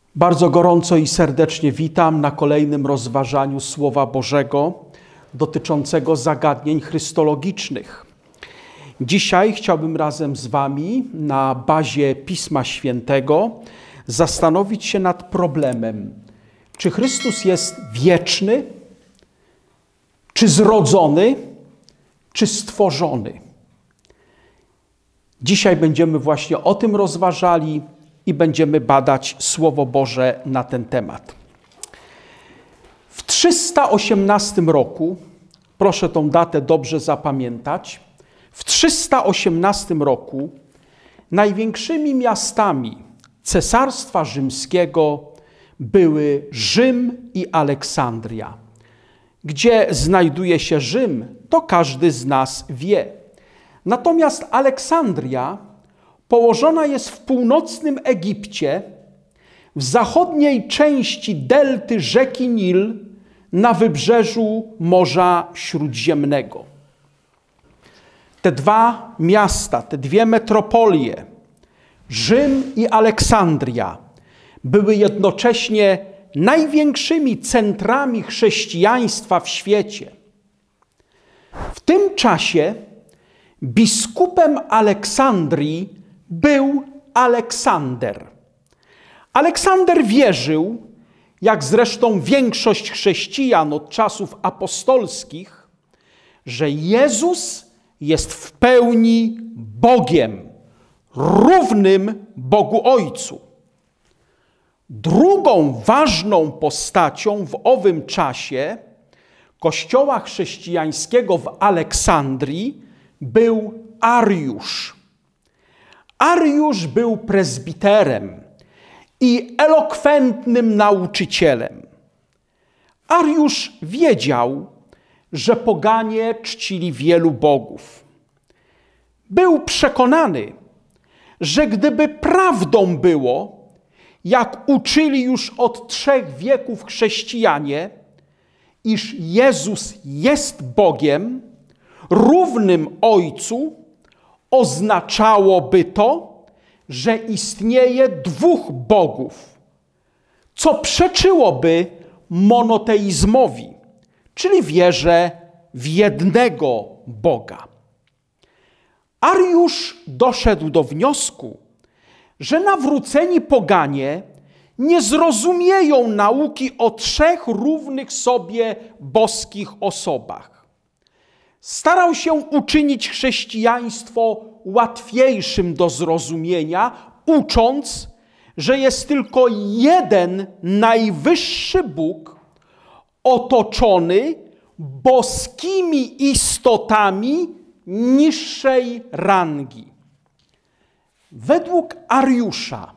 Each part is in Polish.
Bardzo gorąco i serdecznie witam na kolejnym rozważaniu Słowa Bożego dotyczącego zagadnień chrystologicznych. Dzisiaj chciałbym razem z Wami na bazie Pisma Świętego zastanowić się nad problemem, czy Chrystus jest wieczny, czy zrodzony, czy stworzony. Dzisiaj będziemy właśnie o tym rozważali i będziemy badać Słowo Boże na ten temat. W 318 roku, proszę tą datę dobrze zapamiętać, w 318 roku największymi miastami Cesarstwa Rzymskiego były Rzym i Aleksandria. Gdzie znajduje się Rzym, to każdy z nas wie. Natomiast Aleksandria położona jest w północnym Egipcie, w zachodniej części delty rzeki Nil, na wybrzeżu Morza Śródziemnego. Te dwa miasta, te dwie metropolie, Rzym i Aleksandria, były jednocześnie największymi centrami chrześcijaństwa w świecie. W tym czasie biskupem Aleksandrii był Aleksander. Aleksander wierzył, jak zresztą większość chrześcijan od czasów apostolskich, że Jezus jest w pełni Bogiem, równym Bogu Ojcu. Drugą ważną postacią w owym czasie Kościoła chrześcijańskiego w Aleksandrii był Ariusz. Ariusz był prezbiterem i elokwentnym nauczycielem. Ariusz wiedział, że poganie czcili wielu bogów. Był przekonany, że gdyby prawdą było, jak uczyli już od 3 wieków chrześcijanie, iż Jezus jest Bogiem, równym Ojcu, oznaczałoby to, że istnieje 2 bogów, co przeczyłoby monoteizmowi, czyli wierze w jednego Boga. Ariusz doszedł do wniosku, że nawróceni poganie nie zrozumieją nauki o 3 równych sobie boskich osobach. Starał się uczynić chrześcijaństwo łatwiejszym do zrozumienia, ucząc, że jest tylko jeden najwyższy Bóg, otoczony boskimi istotami niższej rangi. Według Ariusza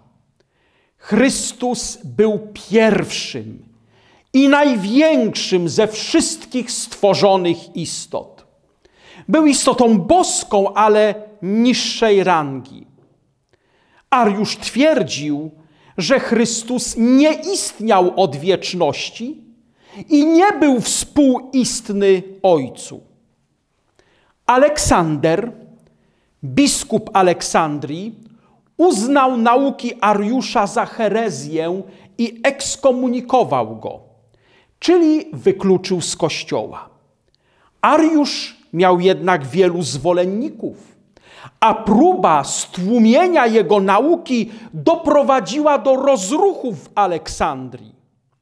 Chrystus był pierwszym i największym ze wszystkich stworzonych istot. Był istotą boską, ale niższej rangi. Ariusz twierdził, że Chrystus nie istniał od wieczności i nie był współistny Ojcu. Aleksander, biskup Aleksandrii, uznał nauki Ariusza za herezję i ekskomunikował go, czyli wykluczył z Kościoła. Ariusz miał jednak wielu zwolenników, a próba stłumienia jego nauki doprowadziła do rozruchu w Aleksandrii.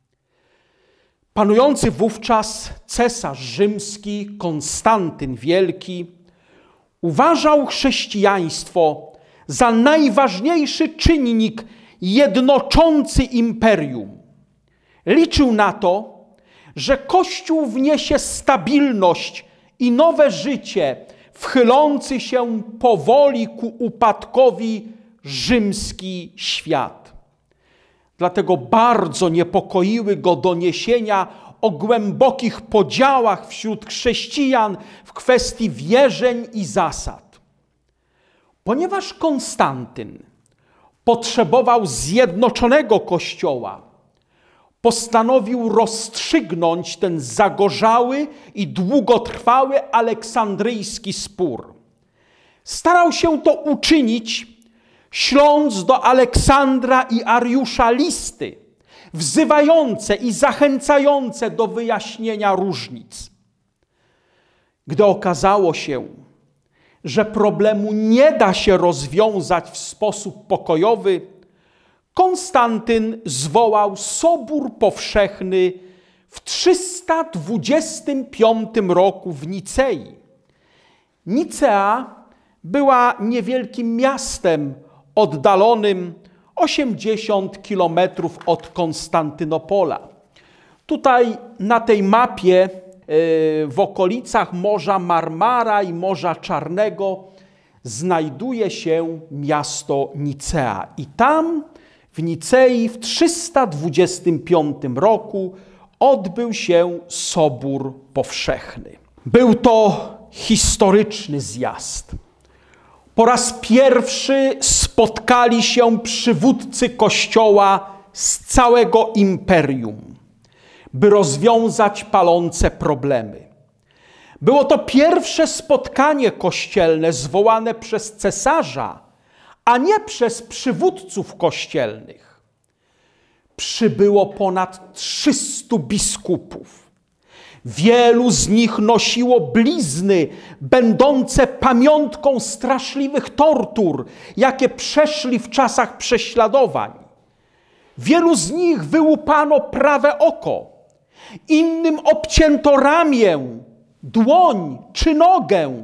Panujący wówczas cesarz rzymski Konstantyn Wielki uważał chrześcijaństwo za najważniejszy czynnik jednoczący imperium. Liczył na to, że Kościół wniesie stabilność i nowe życie w chylący się powoli ku upadkowi rzymski świat. Dlatego bardzo niepokoiły go doniesienia o głębokich podziałach wśród chrześcijan w kwestii wierzeń i zasad. Ponieważ Konstantyn potrzebował zjednoczonego Kościoła, postanowił rozstrzygnąć ten zagorzały i długotrwały aleksandryjski spór. Starał się to uczynić śląc do Aleksandra i Ariusza listy, wzywające i zachęcające do wyjaśnienia różnic. Gdy okazało się, że problemu nie da się rozwiązać w sposób pokojowy, Konstantyn zwołał Sobór Powszechny w 325 roku w Nicei. Nicea była niewielkim miastem oddalonym 80 kilometrów od Konstantynopola. Tutaj na tej mapie w okolicach Morza Marmara i Morza Czarnego znajduje się miasto Nicea. I tam w Nicei w 325 roku odbył się Sobór Powszechny. Był to historyczny zjazd. Po raz pierwszy spotkali się przywódcy Kościoła z całego imperium, by rozwiązać palące problemy. Było to pierwsze spotkanie kościelne zwołane przez cesarza, a nie przez przywódców kościelnych. Przybyło ponad 300 biskupów. Wielu z nich nosiło blizny, będące pamiątką straszliwych tortur, jakie przeszli w czasach prześladowań. Wielu z nich wyłupano prawe oko, innym obcięto ramię, dłoń czy nogę.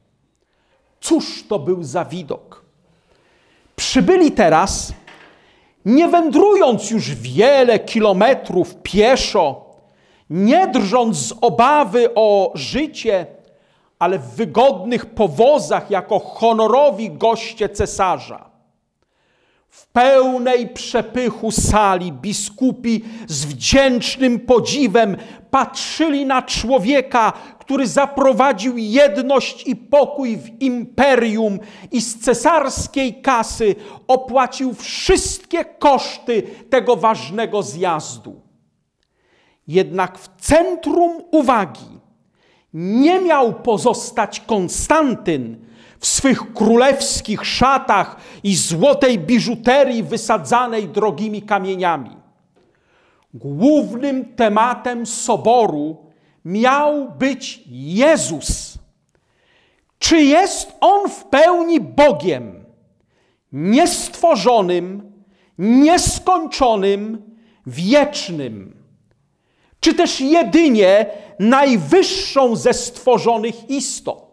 Cóż to był za widok? Przybyli teraz, nie wędrując już wiele kilometrów pieszo, nie drżąc z obawy o życie, ale w wygodnych powozach jako honorowi goście cesarza. W pełnej przepychu sali biskupi z wdzięcznym podziwem patrzyli na człowieka, który zaprowadził jedność i pokój w imperium i z cesarskiej kasy opłacił wszystkie koszty tego ważnego zjazdu. Jednak w centrum uwagi nie miał pozostać Konstantyn w swych królewskich szatach i złotej biżuterii wysadzanej drogimi kamieniami. Głównym tematem soboru miał być Jezus. Czy jest On w pełni Bogiem, niestworzonym, nieskończonym, wiecznym? Czy też jedynie najwyższą ze stworzonych istot?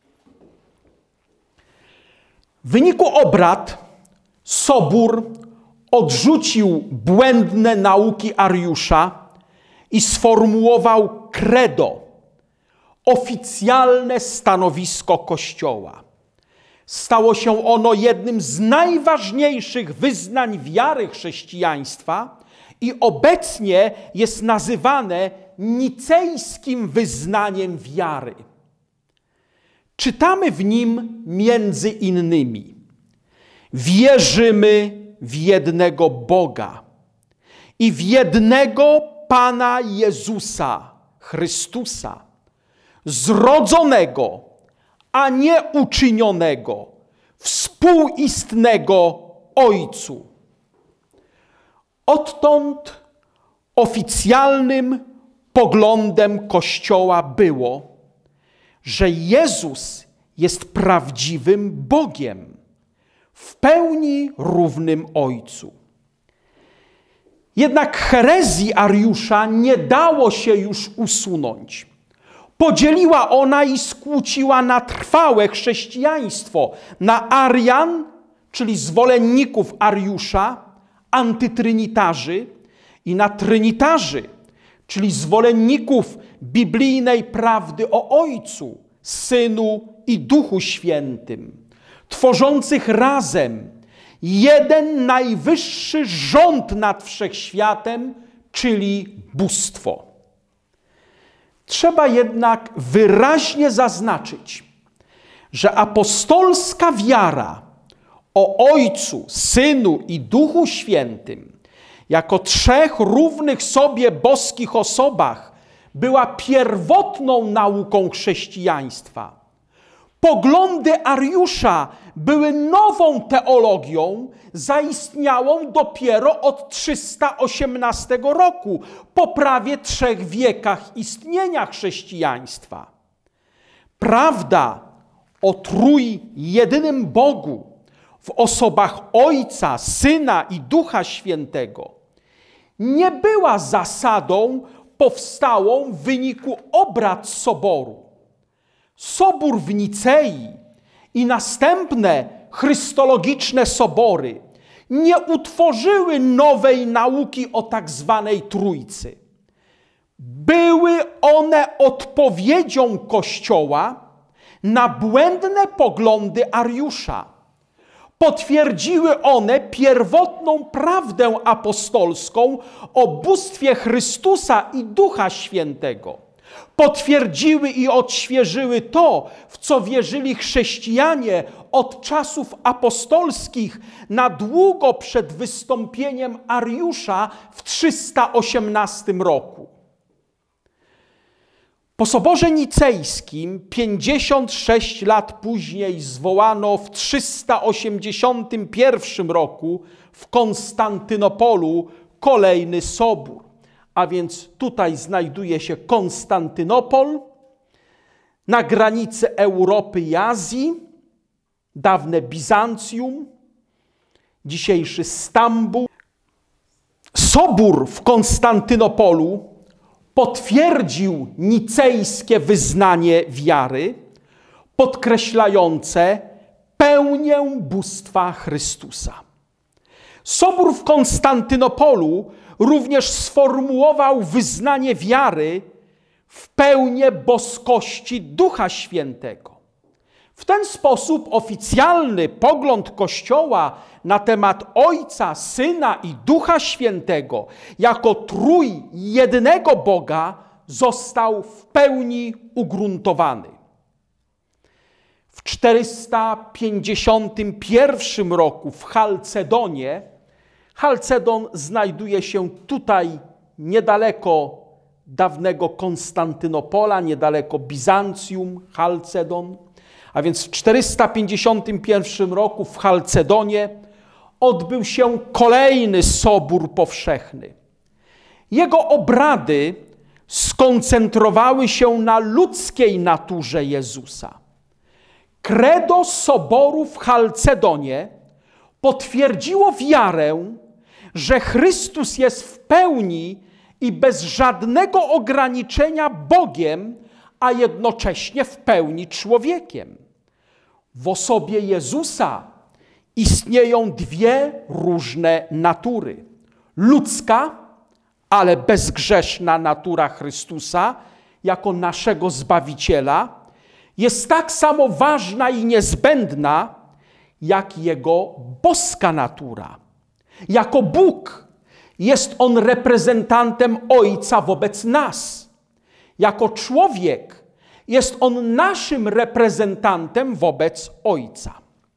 W wyniku obrad Sobór odrzucił błędne nauki Ariusza i sformułował credo, oficjalne stanowisko Kościoła. Stało się ono jednym z najważniejszych wyznań wiary chrześcijaństwa i obecnie jest nazywane nicejskim wyznaniem wiary. Czytamy w nim między innymi: wierzymy w jednego Boga i w jednego Pana Jezusa Chrystusa, zrodzonego, a nie uczynionego, współistnego Ojcu. Odtąd oficjalnym poglądem Kościoła było, że Jezus jest prawdziwym Bogiem, w pełni równym Ojcu. Jednak herezji Ariusza nie dało się już usunąć. Podzieliła ona i skłóciła na trwałe chrześcijaństwo, na Arian, czyli zwolenników Ariusza, antytrynitarzy, i na trynitarzy, czyli zwolenników biblijnej prawdy o Ojcu, Synu i Duchu Świętym, tworzących razem jeden najwyższy rząd nad wszechświatem, czyli bóstwo. Trzeba jednak wyraźnie zaznaczyć, że apostolska wiara o Ojcu, Synu i Duchu Świętym jako trzech równych sobie boskich osobach była pierwotną nauką chrześcijaństwa. Poglądy Ariusza były nową teologią, zaistniałą dopiero od 318 roku, po prawie 3 wiekach istnienia chrześcijaństwa. Prawda o trójjedynym Bogu w osobach Ojca, Syna i Ducha Świętego nie była zasadą powstałą w wyniku obrad Soboru. Sobór w Nicei i następne chrystologiczne sobory nie utworzyły nowej nauki o tak zwanej Trójcy. Były one odpowiedzią Kościoła na błędne poglądy Ariusza. Potwierdziły one pierwotną prawdę apostolską o bóstwie Chrystusa i Ducha Świętego. Potwierdziły i odświeżyły to, w co wierzyli chrześcijanie od czasów apostolskich na długo przed wystąpieniem Ariusza w 318 roku. Po Soborze Nicejskim 56 lat później zwołano w 381 roku w Konstantynopolu kolejny sobór. A więc tutaj znajduje się Konstantynopol, na granicy Europy i Azji, dawne Bizancjum, dzisiejszy Stambuł. Sobór w Konstantynopolu potwierdził nicejskie wyznanie wiary, podkreślające pełnię bóstwa Chrystusa. Sobór w Konstantynopolu również sformułował wyznanie wiary w pełnię boskości Ducha Świętego. W ten sposób oficjalny pogląd Kościoła na temat Ojca, Syna i Ducha Świętego jako trójjednego Boga został w pełni ugruntowany. W 451 roku w Chalcedonie, Chalcedon znajduje się tutaj niedaleko dawnego Konstantynopola, niedaleko Bizancjum, Chalcedon. A więc w 451 roku w Chalcedonie odbył się kolejny Sobór Powszechny. Jego obrady skoncentrowały się na ludzkiej naturze Jezusa. Credo Soboru w Chalcedonie potwierdziło wiarę, że Chrystus jest w pełni i bez żadnego ograniczenia Bogiem, a jednocześnie w pełni człowiekiem. W osobie Jezusa istnieją dwie różne natury. Ludzka, ale bezgrzeszna natura Chrystusa jako naszego Zbawiciela jest tak samo ważna i niezbędna, jak Jego boska natura. Jako Bóg jest On reprezentantem Ojca wobec nas. Jako człowiek jest On naszym reprezentantem wobec Ojca.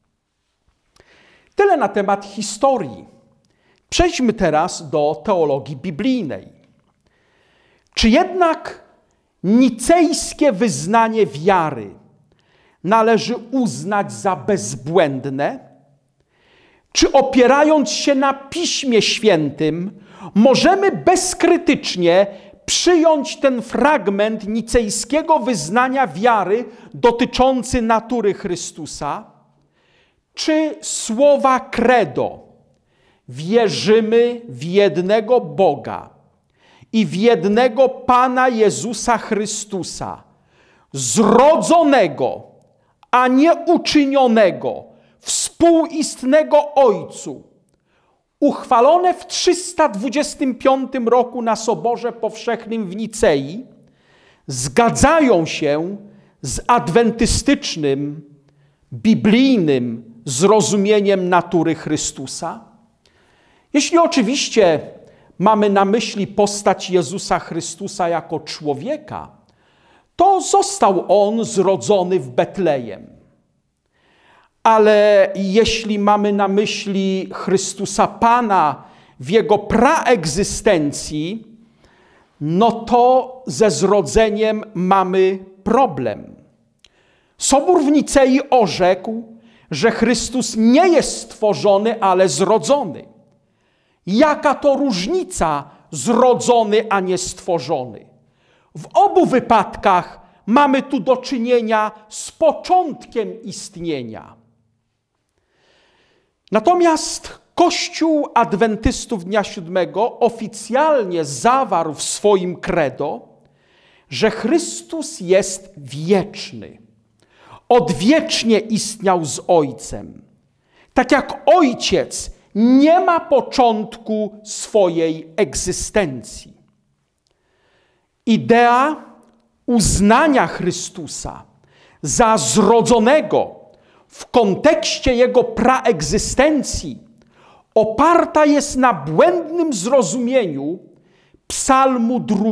Tyle na temat historii. Przejdźmy teraz do teologii biblijnej. Czy jednak nicejskie wyznanie wiary należy uznać za bezbłędne? Czy opierając się na Piśmie Świętym możemy bezkrytycznie przyjąć ten fragment nicejskiego wyznania wiary dotyczący natury Chrystusa? Czy słowa credo wierzymy w jednego Boga i w jednego Pana Jezusa Chrystusa, zrodzonego, a nie uczynionego, współistnego Ojcu, uchwalone w 325 roku na Soborze Powszechnym w Nicei, zgadzają się z adwentystycznym, biblijnym zrozumieniem natury Chrystusa? Jeśli oczywiście mamy na myśli postać Jezusa Chrystusa jako człowieka, to został On zrodzony w Betlejem. Ale jeśli mamy na myśli Chrystusa Pana w Jego praegzystencji, no to ze zrodzeniem mamy problem. Sobór w Nicei orzekł, że Chrystus nie jest stworzony, ale zrodzony. Jaka to różnica, zrodzony, a nie stworzony? W obu wypadkach mamy tu do czynienia z początkiem istnienia. Natomiast Kościół Adwentystów Dnia Siódmego oficjalnie zawarł w swoim credo, że Chrystus jest wieczny. Odwiecznie istniał z Ojcem. Tak jak Ojciec nie ma początku swojej egzystencji. Idea uznania Chrystusa za zrodzonego w kontekście Jego praegzystencji oparta jest na błędnym zrozumieniu Psalmu 2,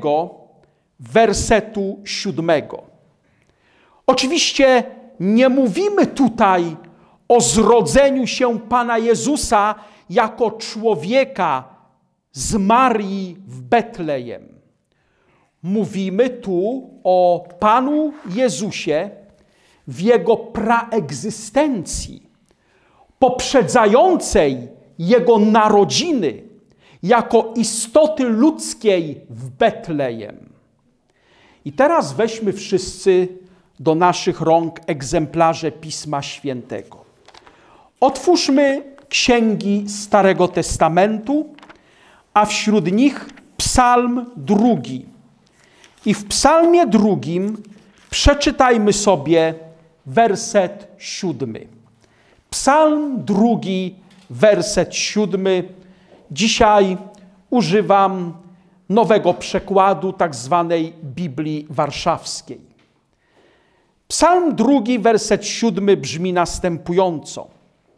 wersetu 7. Oczywiście nie mówimy tutaj o zrodzeniu się Pana Jezusa jako człowieka z Marii w Betlejem. Mówimy tu o Panu Jezusie w Jego praegzystencji, poprzedzającej Jego narodziny jako istoty ludzkiej w Betlejem. I teraz weźmy wszyscy do naszych rąk egzemplarze Pisma Świętego. Otwórzmy księgi Starego Testamentu, a wśród nich Psalm 2. I w Psalmie 2 przeczytajmy sobie werset 7. Psalm 2, werset 7. Dzisiaj używam nowego przekładu, tak zwanej Biblii Warszawskiej. Psalm 2, werset 7 brzmi następująco.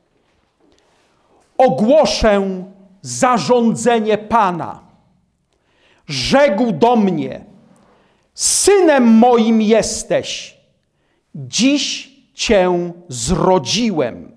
Ogłoszę zarządzenie Pana. Rzekł do mnie, synem moim jesteś, dziś Cię zrodziłem.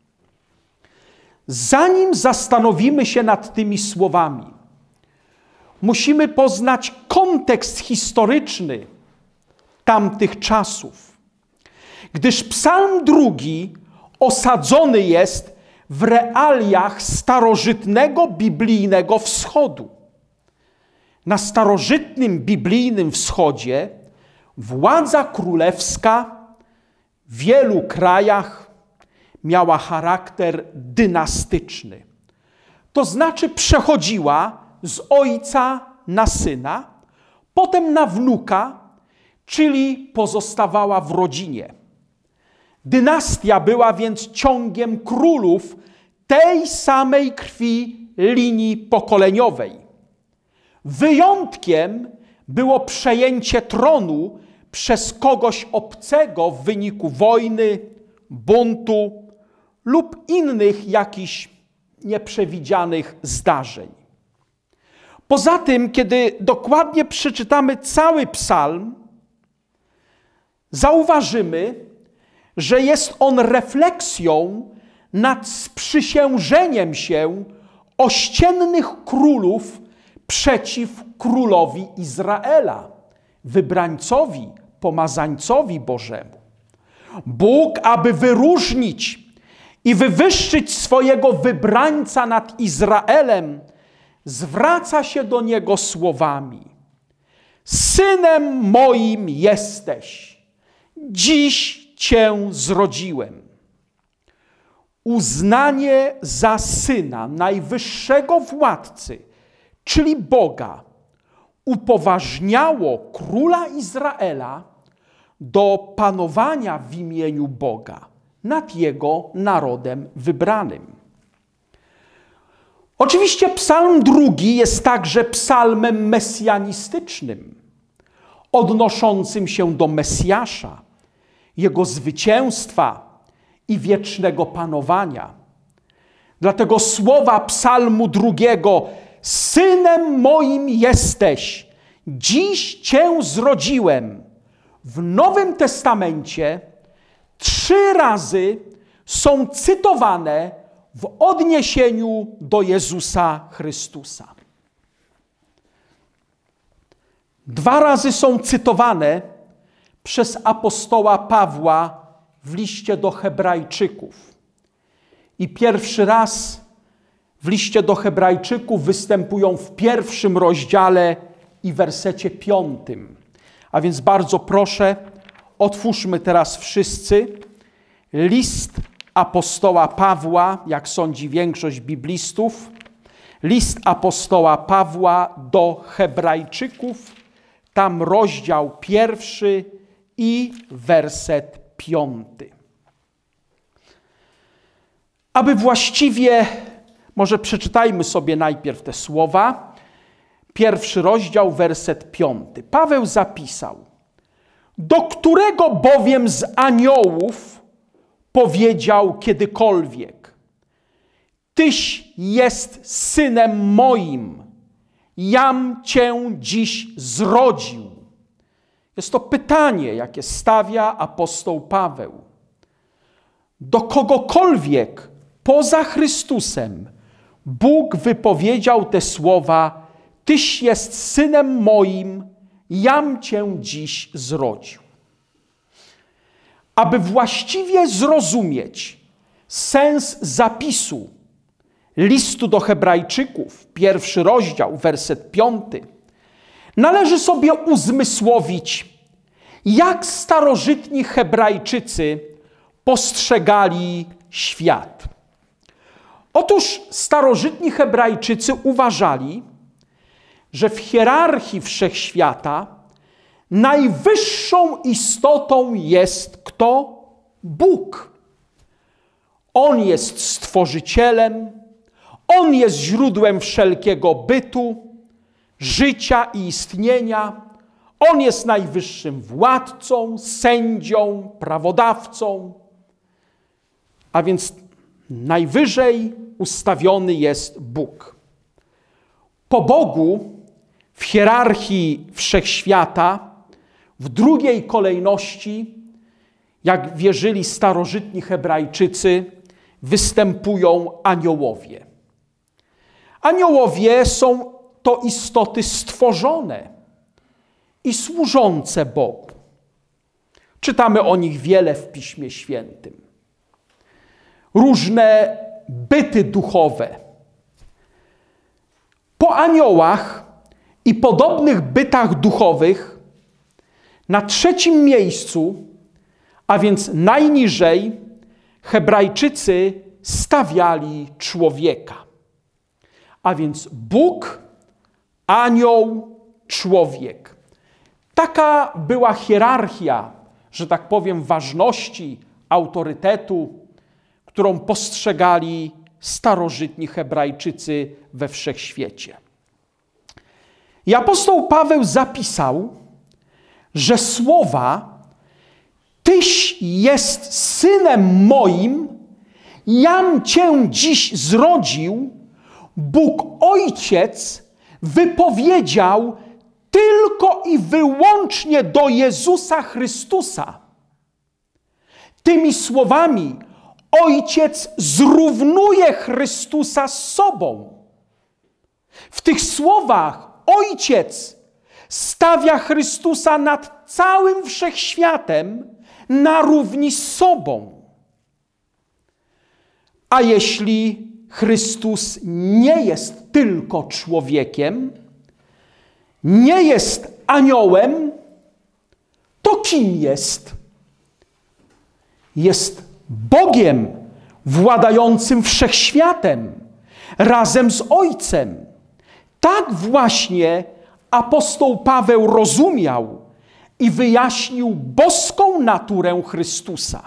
Zanim zastanowimy się nad tymi słowami, musimy poznać kontekst historyczny tamtych czasów. Gdyż Psalm 2 osadzony jest w realiach starożytnego biblijnego wschodu. Na starożytnym biblijnym wschodzie władza królewska w wielu krajach miała charakter dynastyczny. To znaczy przechodziła z ojca na syna, potem na wnuka, czyli pozostawała w rodzinie. Dynastia była więc ciągiem królów tej samej krwi linii pokoleniowej. Wyjątkiem było przejęcie tronu przez kogoś obcego w wyniku wojny, buntu lub innych jakichś nieprzewidzianych zdarzeń. Poza tym, kiedy dokładnie przeczytamy cały psalm, zauważymy, że jest on refleksją nad sprzysiężeniem się ościennych królów przeciw królowi Izraela, wybrańcowi, pomazańcowi Bożemu. Bóg, aby wyróżnić i wywyższyć swojego wybrańca nad Izraelem, zwraca się do niego słowami: synem moim jesteś, dziś Cię zrodziłem. Uznanie za syna najwyższego władcy, czyli Boga, upoważniało króla Izraela do panowania w imieniu Boga nad jego narodem wybranym. Oczywiście psalm 2 jest także psalmem mesjanistycznym, odnoszącym się do Mesjasza, jego zwycięstwa i wiecznego panowania. Dlatego słowa psalmu 2: synem moim jesteś, dziś Cię zrodziłem, w Nowym Testamencie 3 razy są cytowane w odniesieniu do Jezusa Chrystusa. 2 razy są cytowane przez apostoła Pawła w liście do Hebrajczyków. I pierwszy raz w liście do Hebrajczyków występują w 1 rozdziale i wersecie 5. A więc bardzo proszę, otwórzmy teraz wszyscy list apostoła Pawła, jak sądzi większość biblistów, list apostoła Pawła do Hebrajczyków, tam rozdział 1 i werset 5. Aby właściwie, może przeczytajmy sobie najpierw te słowa. 1 rozdział, werset 5. Paweł zapisał: do którego bowiem z aniołów powiedział kiedykolwiek: Tyś jest synem moim, jam cię dziś zrodził. Jest to pytanie, jakie stawia apostoł Paweł. Do kogokolwiek poza Chrystusem Bóg wypowiedział te słowa: Tyś jest synem moim, jam cię dziś zrodził. Aby właściwie zrozumieć sens zapisu listu do Hebrajczyków, 1 rozdział, werset 5, należy sobie uzmysłowić, jak starożytni Hebrajczycy postrzegali świat. Otóż starożytni Hebrajczycy uważali, że w hierarchii wszechświata najwyższą istotą jest kto? Bóg. On jest stworzycielem, On jest źródłem wszelkiego bytu, życia i istnienia. On jest najwyższym władcą, sędzią, prawodawcą. A więc najwyżej ustawiony jest Bóg. Po Bogu w hierarchii wszechświata w drugiej kolejności, jak wierzyli starożytni Hebrajczycy, występują aniołowie. Aniołowie są to istoty stworzone i służące Bogu. Czytamy o nich wiele w Piśmie Świętym. Różne byty duchowe. Po aniołach i podobnych bytach duchowych na trzecim miejscu, a więc najniżej, Hebrajczycy stawiali człowieka. A więc Bóg, anioł, człowiek. Taka była hierarchia, że tak powiem, ważności, autorytetu, którą postrzegali starożytni Hebrajczycy we wszechświecie. I apostoł Paweł zapisał, że słowa Tyś jest synem moim, jam cię dziś zrodził, Bóg Ojciec wypowiedział tylko i wyłącznie do Jezusa Chrystusa. Tymi słowami Ojciec zrównuje Chrystusa z sobą. W tych słowach Ojciec stawia Chrystusa nad całym wszechświatem na równi z sobą. A jeśli Chrystus nie jest tylko człowiekiem, nie jest aniołem, to kim jest? Jest Bogiem władającym wszechświatem razem z Ojcem. Tak właśnie apostoł Paweł rozumiał i wyjaśnił boską naturę Chrystusa.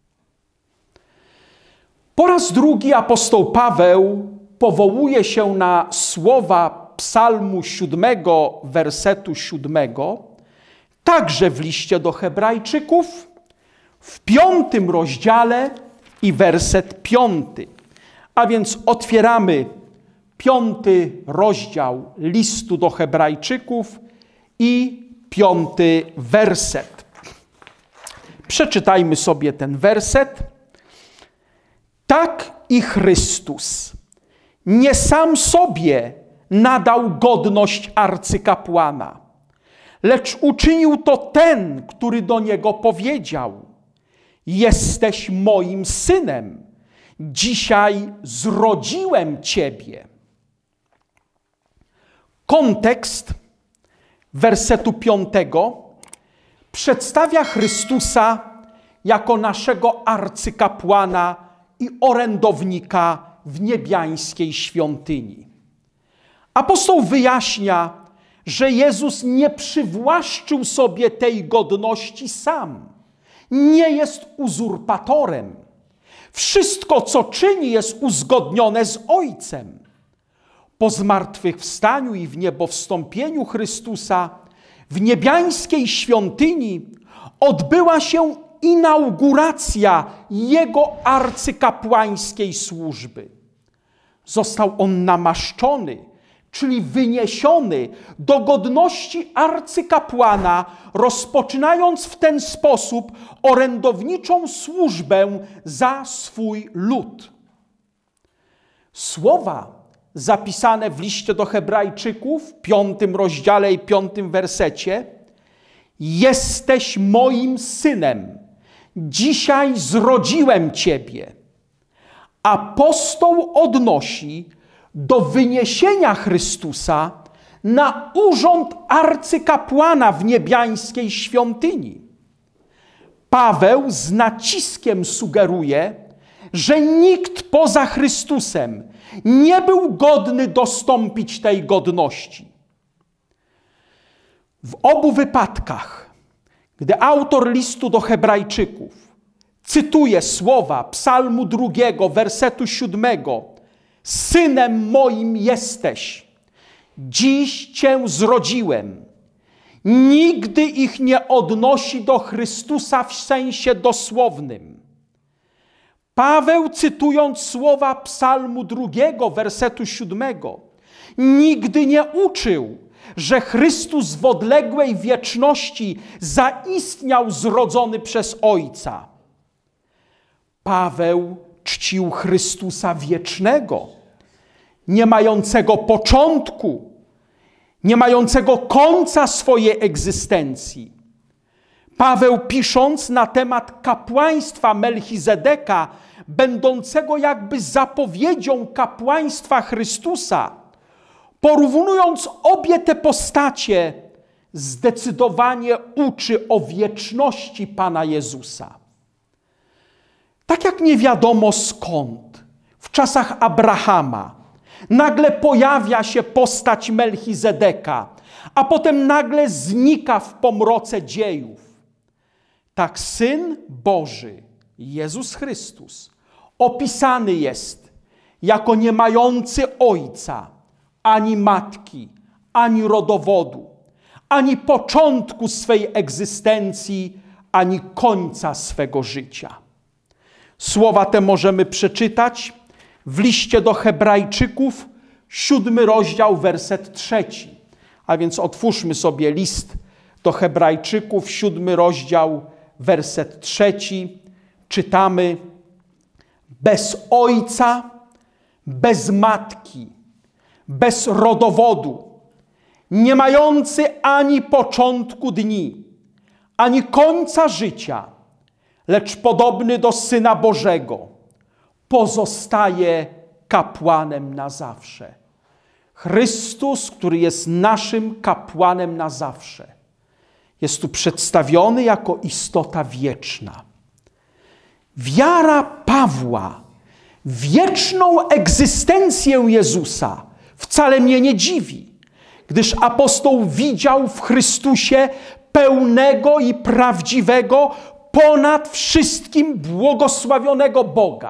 Po raz drugi apostoł Paweł powołuje się na słowa psalmu 7, wersetu 7, także w liście do Hebrajczyków, w 5 rozdziale i werset 5. A więc otwieramy 5 rozdział listu do Hebrajczyków i 5 werset. Przeczytajmy sobie ten werset. Tak i Chrystus nie sam sobie nadał godność arcykapłana, lecz uczynił to ten, który do niego powiedział: jesteś moim synem, dzisiaj zrodziłem ciebie. Kontekst wersetu 5 przedstawia Chrystusa jako naszego arcykapłana i orędownika w niebiańskiej świątyni. Apostoł wyjaśnia, że Jezus nie przywłaszczył sobie tej godności sam. Nie jest uzurpatorem. Wszystko, co czyni, jest uzgodnione z Ojcem. Po zmartwychwstaniu i w niebowstąpieniu Chrystusa w niebiańskiej świątyni odbyła się inauguracja Jego arcykapłańskiej służby. Został On namaszczony, czyli wyniesiony do godności arcykapłana, rozpoczynając w ten sposób orędowniczą służbę za swój lud. Słowa zapisane w liście do Hebrajczyków, 5 rozdziale i 5 wersecie: jesteś moim synem, dzisiaj zrodziłem ciebie. Apostoł odnosi do wyniesienia Chrystusa na urząd arcykapłana w niebiańskiej świątyni. Paweł z naciskiem sugeruje, że nikt poza Chrystusem nie był godny dostąpić tej godności. W obu wypadkach, gdy autor listu do Hebrajczyków cytuje słowa Psalmu 2, wersetu 7: synem moim jesteś, dziś cię zrodziłem, nigdy ich nie odnosi do Chrystusa w sensie dosłownym. Paweł, cytując słowa Psalmu 2, wersetu 7, nigdy nie uczył, że Chrystus w odległej wieczności zaistniał zrodzony przez Ojca. Paweł czcił Chrystusa wiecznego, nie mającego początku, nie mającego końca swojej egzystencji. Paweł, pisząc na temat kapłaństwa Melchizedeka, będącego jakby zapowiedzią kapłaństwa Chrystusa, porównując obie te postacie, zdecydowanie uczy o wieczności Pana Jezusa. Tak jak nie wiadomo skąd, w czasach Abrahama nagle pojawia się postać Melchizedeka, a potem nagle znika w pomroce dziejów, tak Syn Boży, Jezus Chrystus, opisany jest jako nie mający ojca, ani matki, ani rodowodu, ani początku swej egzystencji, ani końca swego życia. Słowa te możemy przeczytać w liście do Hebrajczyków, 7 rozdział, werset 3. A więc otwórzmy sobie list do Hebrajczyków, 7 rozdział, werset 3. Czytamy: bez ojca, bez matki, bez rodowodu, nie mający ani początku dni, ani końca życia, lecz podobny do Syna Bożego, pozostaje kapłanem na zawsze. Chrystus, który jest naszym kapłanem na zawsze, jest tu przedstawiony jako istota wieczna. Wiara Pawła w wieczną egzystencję Jezusa wcale mnie nie dziwi, gdyż apostoł widział w Chrystusie pełnego i prawdziwego, ponad wszystkim błogosławionego Boga.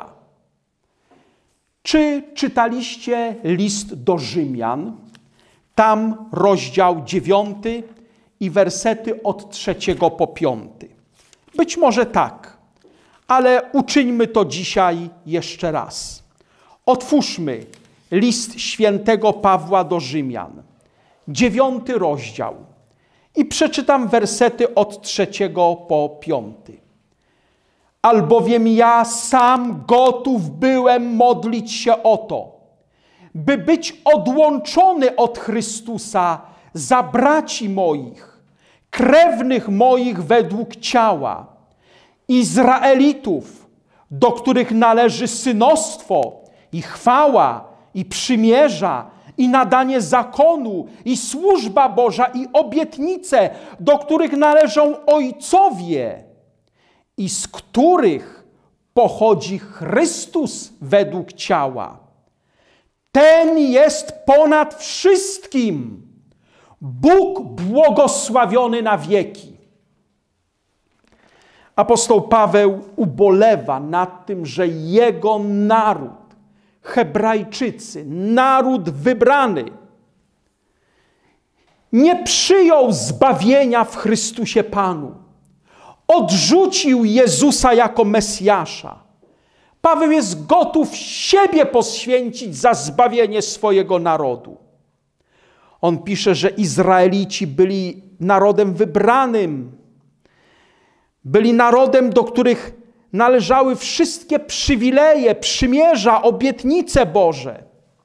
Czy czytaliście list do Rzymian? Tam rozdział 9 i wersety od 3 po 5. Być może tak, ale uczyńmy to dzisiaj jeszcze raz. Otwórzmy list świętego Pawła do Rzymian, 9 rozdział, i przeczytam wersety od 3 po 5. Albowiem ja sam gotów byłem modlić się o to, by być odłączony od Chrystusa za braci moich, krewnych moich według ciała, Izraelitów, do których należy synostwo i chwała i przymierza i nadanie zakonu i służba Boża i obietnice, do których należą ojcowie i z których pochodzi Chrystus według ciała. Ten jest ponad wszystkim, Bóg błogosławiony na wieki. Apostoł Paweł ubolewa nad tym, że jego naród, Hebrajczycy, naród wybrany, nie przyjął zbawienia w Chrystusie Panu. Odrzucił Jezusa jako Mesjasza. Paweł jest gotów siebie poświęcić za zbawienie swojego narodu. On pisze, że Izraelici byli narodem wybranym. Byli narodem, do których należały wszystkie przywileje, przymierza, obietnice Boże.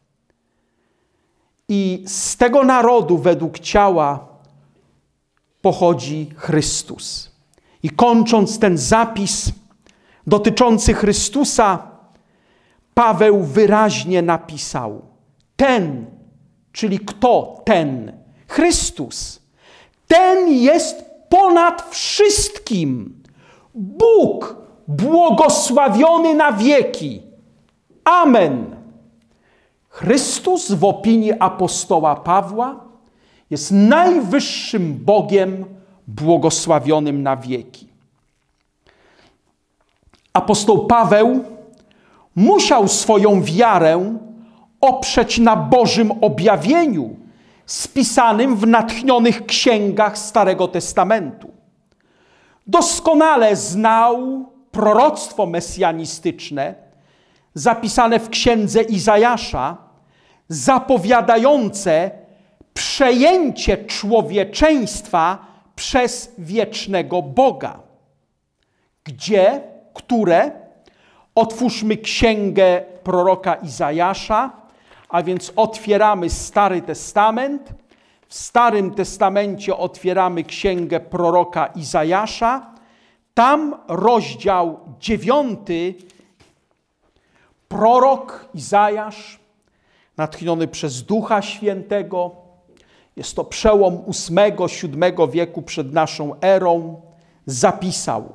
I z tego narodu według ciała pochodzi Chrystus. I kończąc ten zapis dotyczący Chrystusa, Paweł wyraźnie napisał: ten, czyli kto ten? Chrystus. Ten jest ponad wszystkim. Bóg błogosławiony na wieki. Amen. Chrystus w opinii apostoła Pawła jest najwyższym Bogiem błogosławionym na wieki. Apostoł Paweł musiał swoją wiarę oprzeć na Bożym objawieniu spisanym w natchnionych księgach Starego Testamentu. Doskonale znał proroctwo mesjanistyczne zapisane w księdze Izajasza, zapowiadające przejęcie człowieczeństwa przez wiecznego Boga. Które? Otwórzmy księgę proroka Izajasza, a więc otwieramy Stary Testament. W Starym Testamencie otwieramy księgę proroka Izajasza. Tam rozdział 9. Prorok Izajasz, natchniony przez Ducha Świętego, jest to przełom VIII-VII wieku przed naszą erą, zapisał: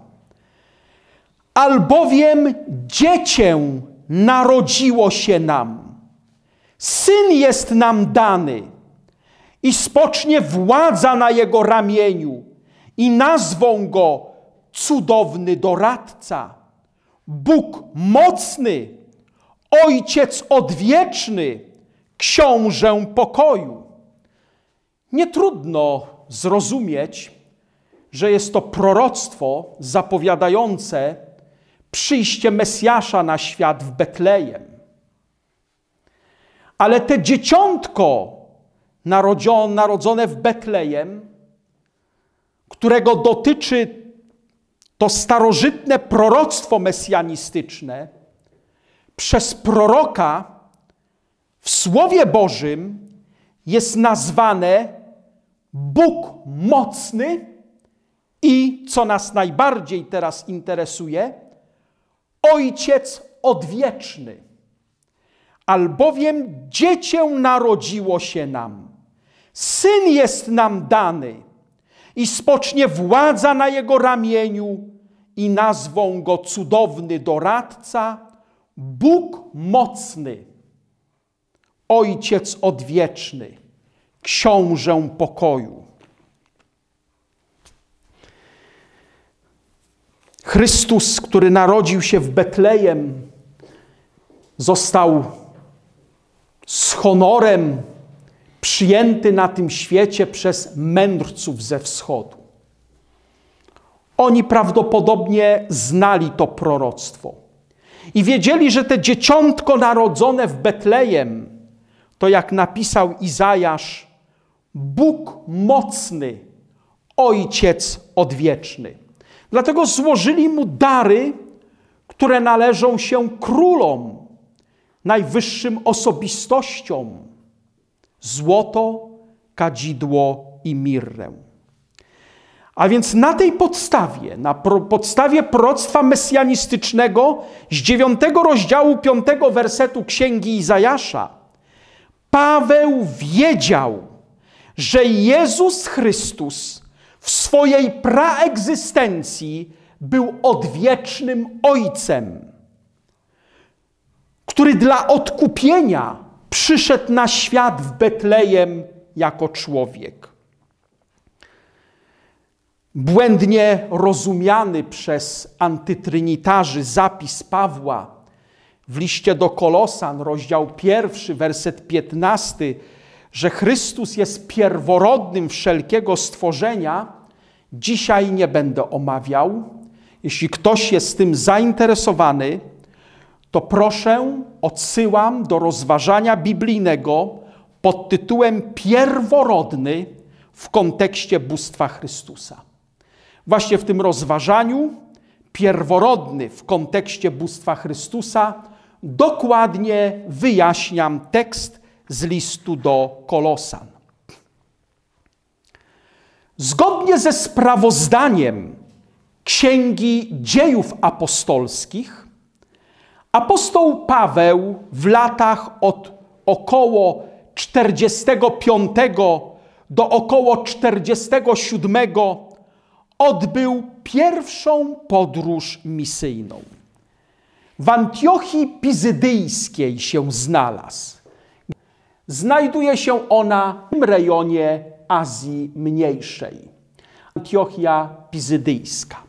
albowiem dziecię narodziło się nam, syn jest nam dany i spocznie władza na jego ramieniu i nazwą go Cudowny Doradca, Bóg Mocny, Ojciec Odwieczny, Książę Pokoju. Nie trudno zrozumieć, że jest to proroctwo zapowiadające przyjście Mesjasza na świat w Betlejem. Ale te dzieciątko narodzone w Betlejem, którego dotyczy to starożytne proroctwo mesjanistyczne, przez proroka w Słowie Bożym jest nazwane Bóg Mocny i, co nas najbardziej teraz interesuje, Ojciec Odwieczny. Albowiem dziecię narodziło się nam, syn jest nam dany i spocznie władza na jego ramieniu i nazwą go Cudowny Doradca, Bóg Mocny, Ojciec Odwieczny, Książę Pokoju. Chrystus, który narodził się w Betlejem, został z honorem przyjęty na tym świecie przez mędrców ze wschodu. Oni prawdopodobnie znali to proroctwo i wiedzieli, że te dzieciątko narodzone w Betlejem, to jak napisał Izajasz, Bóg Mocny, Ojciec Odwieczny. Dlatego złożyli mu dary, które należą się królom, najwyższym osobistościom: złoto, kadzidło i mirrę. A więc na tej podstawie, na podstawie proroctwa mesjanistycznego z 9 rozdziału 5 wersetu Księgi Izajasza, Paweł wiedział, że Jezus Chrystus w swojej praegzystencji był odwiecznym Ojcem, który dla odkupienia przyszedł na świat w Betlejem jako człowiek. Błędnie rozumiany przez antytrynitarzy zapis Pawła w liście do Kolosan, rozdział 1, werset 15, że Chrystus jest pierworodnym wszelkiego stworzenia, dzisiaj nie będę omawiał. Jeśli ktoś jest tym zainteresowany, to proszę, odsyłam do rozważania biblijnego pod tytułem Pierworodny w kontekście bóstwa Chrystusa. Właśnie w tym rozważaniu pierworodny w kontekście bóstwa Chrystusa dokładnie wyjaśniam tekst z listu do Kolosan. Zgodnie ze sprawozdaniem Księgi Dziejów Apostolskich, apostoł Paweł w latach od około 45 do około 47 odbył pierwszą podróż misyjną. W Antiochii Pizydyjskiej się znalazł. Znajduje się ona w rejonie Azji Mniejszej. Antiochia Pizydyjska.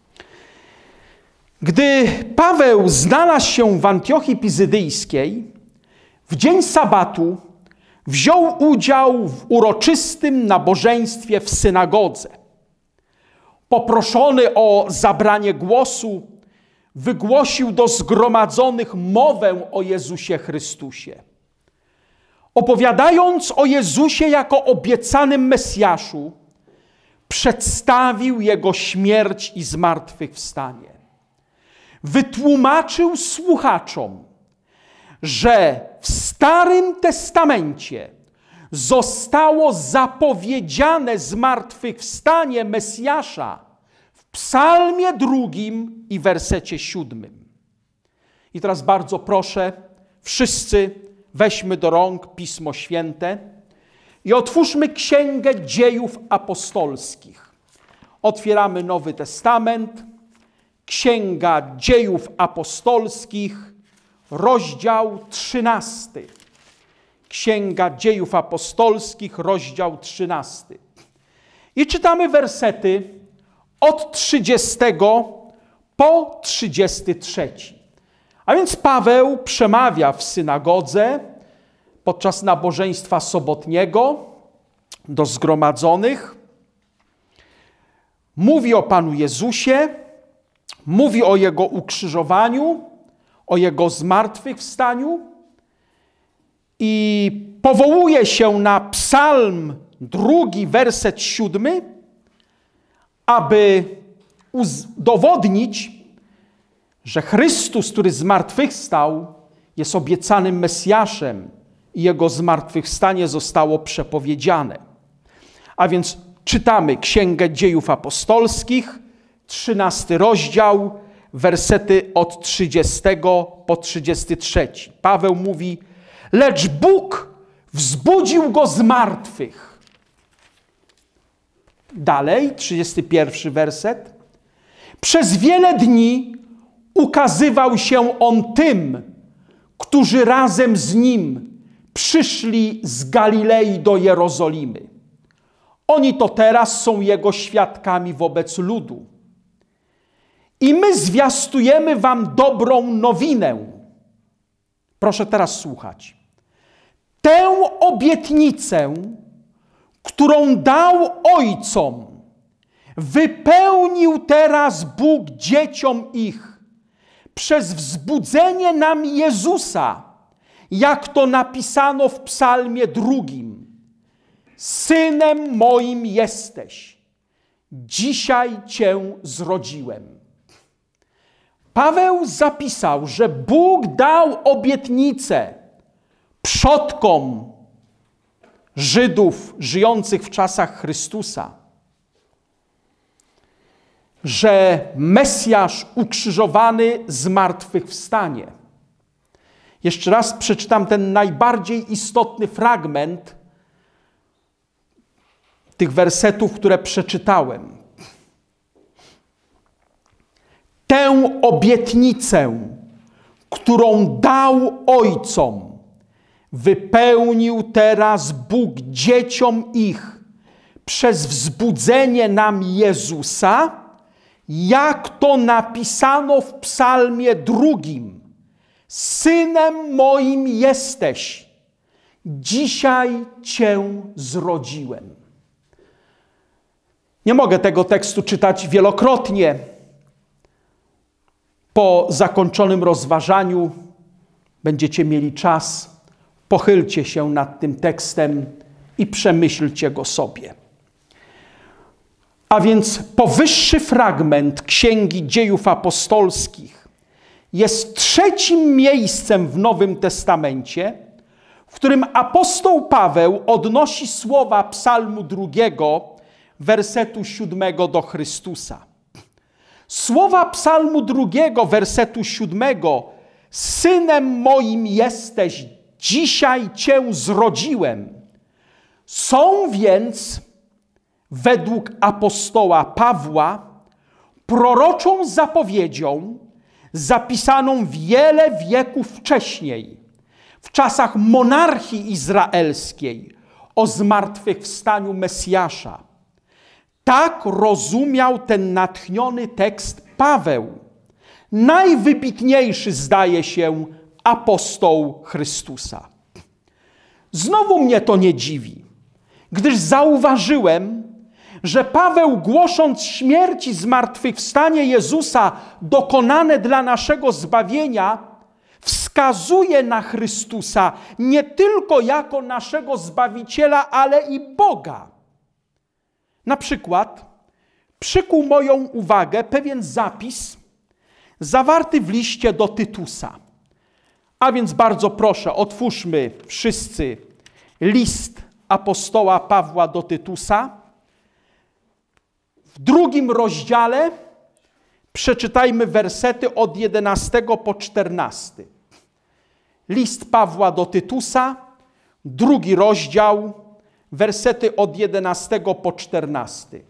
Gdy Paweł znalazł się w Antiochii Pizydyjskiej, w dzień sabatu wziął udział w uroczystym nabożeństwie w synagodze. Poproszony o zabranie głosu, wygłosił do zgromadzonych mowę o Jezusie Chrystusie. Opowiadając o Jezusie jako obiecanym Mesjaszu, przedstawił Jego śmierć i zmartwychwstanie. Wytłumaczył słuchaczom, że w Starym Testamencie zostało zapowiedziane zmartwychwstanie Mesjasza w Psalmie 2 i wersecie 7. I teraz bardzo proszę, wszyscy weźmy do rąk Pismo Święte i otwórzmy Księgę Dziejów Apostolskich. Otwieramy Nowy Testament, Księga Dziejów Apostolskich, rozdział 13. Księga Dziejów Apostolskich, rozdział 13. I czytamy wersety od 30 po 33. A więc Paweł przemawia w synagodze podczas nabożeństwa sobotniego do zgromadzonych. Mówi o Panu Jezusie, mówi o Jego ukrzyżowaniu, o Jego zmartwychwstaniu i powołuje się na Psalm 2, werset 7, aby udowodnić, że Chrystus, który zmartwychwstał, jest obiecanym Mesjaszem i Jego zmartwychwstanie zostało przepowiedziane. A więc czytamy Księgę Dziejów Apostolskich, 13 rozdział, wersety od 30 po 33. Paweł mówi: lecz Bóg wzbudził Go z martwych. Dalej, 31 werset. Przez wiele dni ukazywał się On tym, którzy razem z Nim przyszli z Galilei do Jerozolimy. Oni to teraz są Jego świadkami wobec ludu. I my zwiastujemy wam dobrą nowinę. Proszę teraz słuchać. Tę obietnicę, którą dał ojcom, wypełnił teraz Bóg dzieciom ich przez wzbudzenie nam Jezusa, jak to napisano w Psalmie 2. Synem moim jesteś, dzisiaj Cię zrodziłem. Paweł zapisał, że Bóg dał obietnicę przodkom Żydów żyjących w czasach Chrystusa, że Mesjasz ukrzyżowany zmartwychwstanie. Jeszcze raz przeczytam ten najbardziej istotny fragment tych wersetów, które przeczytałem. Tę obietnicę, którą dał ojcom, wypełnił teraz Bóg dzieciom ich przez wzbudzenie nam Jezusa, jak to napisano w psalmie 2. Synem moim jesteś, dzisiaj Cię zrodziłem. Nie mogę tego tekstu czytać wielokrotnie. Po zakończonym rozważaniu będziecie mieli czas. Pochylcie się nad tym tekstem i przemyślcie go sobie. A więc powyższy fragment Księgi Dziejów Apostolskich jest trzecim miejscem w Nowym Testamencie, w którym apostoł Paweł odnosi słowa psalmu 2, wersetu 7 do Chrystusa. Słowa psalmu 2, wersetu 7: Synem moim jesteś, dzisiaj Cię zrodziłem, są więc według apostoła Pawła proroczą zapowiedzią zapisaną wiele wieków wcześniej, w czasach monarchii izraelskiej, o zmartwychwstaniu Mesjasza. Tak rozumiał ten natchniony tekst Paweł, najwybitniejszy, zdaje się, apostoł Chrystusa. Znowu mnie to nie dziwi, gdyż zauważyłem, że Paweł, głosząc śmierć i zmartwychwstanie Jezusa dokonane dla naszego zbawienia, wskazuje na Chrystusa nie tylko jako naszego Zbawiciela, ale i Boga. Na przykład przykuł moją uwagę pewien zapis zawarty w liście do Tytusa. A więc bardzo proszę, otwórzmy wszyscy list apostoła Pawła do Tytusa. W 2 rozdziale przeczytajmy wersety od 11 po 14. List Pawła do Tytusa, 2 rozdział, wersety od 11 po 14.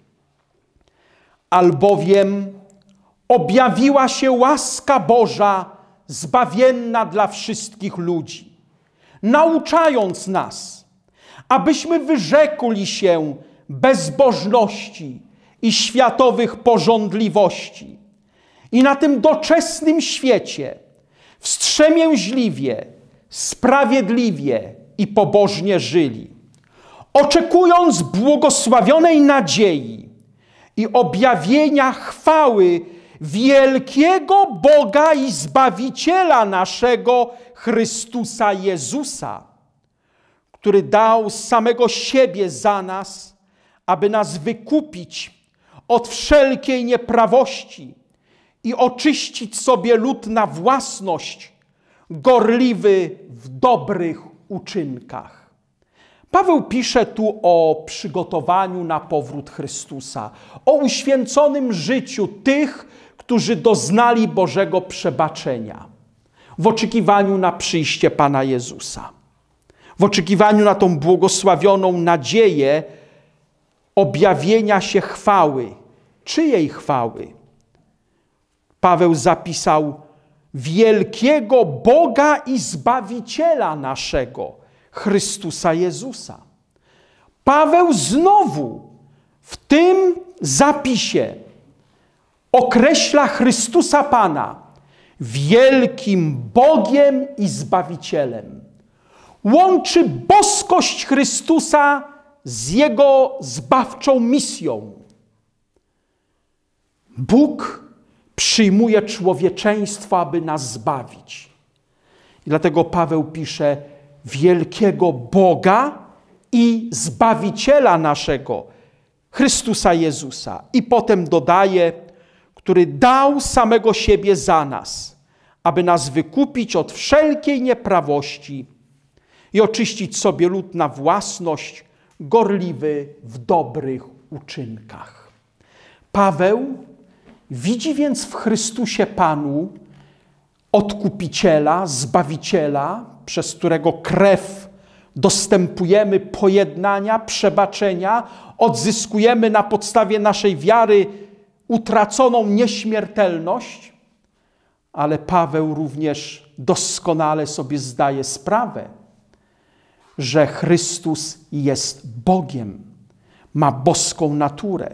Albowiem objawiła się łaska Boża zbawienna dla wszystkich ludzi, nauczając nas, abyśmy wyrzekli się bezbożności i światowych pożądliwości i na tym doczesnym świecie wstrzemięźliwie, sprawiedliwie i pobożnie żyli, oczekując błogosławionej nadziei i objawienia chwały wielkiego Boga i Zbawiciela naszego Chrystusa Jezusa, który dał z samego siebie za nas, aby nas wykupić od wszelkiej nieprawości i oczyścić sobie lud na własność, gorliwy w dobrych uczynkach. Paweł pisze tu o przygotowaniu na powrót Chrystusa, o uświęconym życiu tych, którzy doznali Bożego przebaczenia, w oczekiwaniu na przyjście Pana Jezusa, w oczekiwaniu na tą błogosławioną nadzieję objawienia się chwały. Czyjej chwały? Paweł zapisał: wielkiego Boga i Zbawiciela naszego, Chrystusa Jezusa. Paweł znowu w tym zapisie określa Chrystusa Pana wielkim Bogiem i Zbawicielem. Łączy boskość Chrystusa z Jego zbawczą misją. Bóg przyjmuje człowieczeństwo, aby nas zbawić. I dlatego Paweł pisze: wielkiego Boga i Zbawiciela naszego, Chrystusa Jezusa. I potem dodaje: który dał samego siebie za nas, aby nas wykupić od wszelkiej nieprawości i oczyścić sobie lud na własność, gorliwy w dobrych uczynkach. Paweł Widzi więc w Chrystusie Panu Odkupiciela, Zbawiciela, przez którego krew dostępujemy pojednania, przebaczenia, odzyskujemy na podstawie naszej wiary utraconą nieśmiertelność, ale Paweł również doskonale sobie zdaje sprawę, że Chrystus jest Bogiem, ma boską naturę.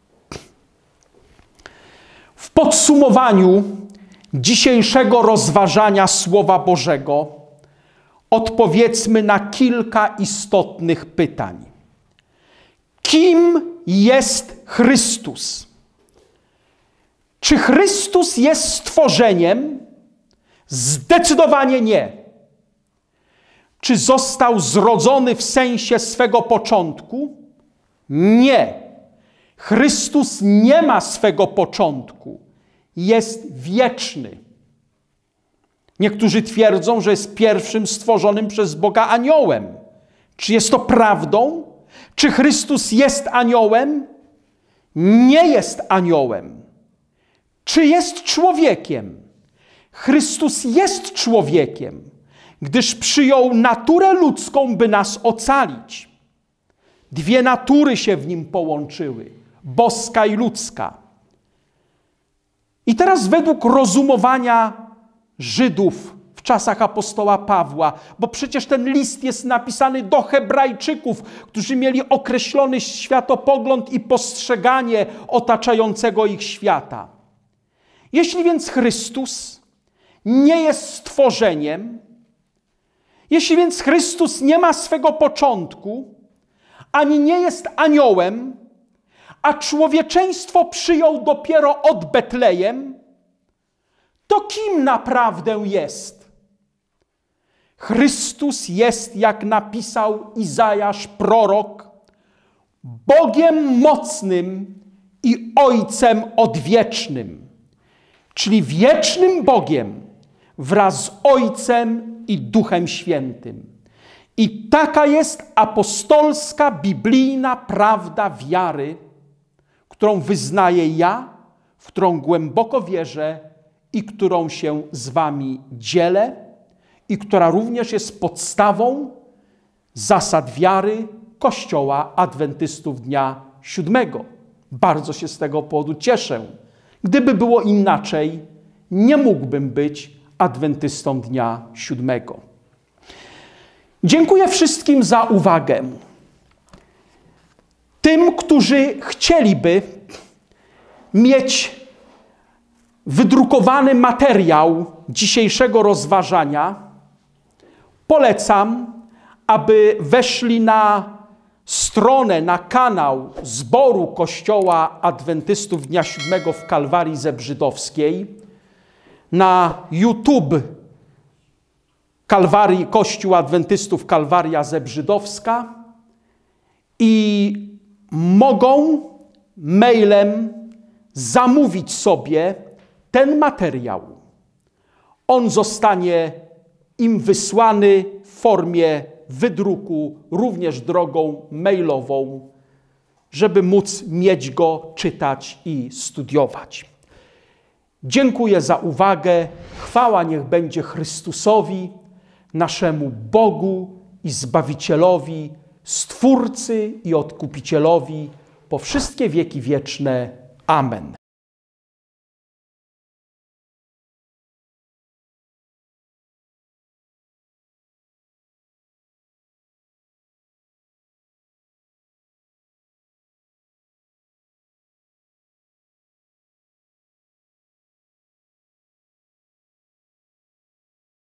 W podsumowaniu dzisiejszego rozważania Słowa Bożego odpowiedzmy na kilka istotnych pytań. Kim jest Chrystus? Czy Chrystus jest stworzeniem? Zdecydowanie nie. Czy został zrodzony w sensie swego początku? Nie. Chrystus nie ma swego początku. Jest wieczny. Niektórzy twierdzą, że jest pierwszym stworzonym przez Boga aniołem. Czy jest to prawdą? Czy Chrystus jest aniołem? Nie jest aniołem. Czy jest człowiekiem? Chrystus jest człowiekiem, gdyż przyjął naturę ludzką, by nas ocalić. Dwie natury się w nim połączyły, boska i ludzka. I teraz według rozumowania Żydów w czasach apostoła Pawła, bo przecież ten list jest napisany do Hebrajczyków, którzy mieli określony światopogląd i postrzeganie otaczającego ich świata. Jeśli więc Chrystus nie jest stworzeniem, jeśli więc Chrystus nie ma swego początku, ani nie jest aniołem, a człowieczeństwo przyjął dopiero od Betlejem, to kim naprawdę jest? Chrystus jest, jak napisał Izajasz prorok, Bogiem mocnym i Ojcem odwiecznym, czyli wiecznym Bogiem wraz z Ojcem i Duchem Świętym. I taka jest apostolska, biblijna prawda wiary, którą wyznaję ja, w którą głęboko wierzę i którą się z wami dzielę i która również jest podstawą zasad wiary Kościoła Adwentystów Dnia Siódmego. Bardzo się z tego powodu cieszę. Gdyby było inaczej, nie mógłbym być adwentystą Dnia Siódmego. Dziękuję wszystkim za uwagę. Tym, którzy chcieliby mieć wydrukowany materiał dzisiejszego rozważania, polecam, aby weszli na stronę, na kanał Zboru Kościoła Adwentystów Dnia Siódmego w Kalwarii Zebrzydowskiej, na YouTube Kalwarii Kościół Adwentystów Kalwaria Zebrzydowska i mogą mailem zamówić sobie ten materiał. On zostanie im wysłany w formie wydruku, również drogą mailową, żeby móc mieć go, czytać i studiować. Dziękuję za uwagę. Chwała niech będzie Chrystusowi, naszemu Bogu i Zbawicielowi, Stwórcy i Odkupicielowi po wszystkie wieki wieczne. Amen.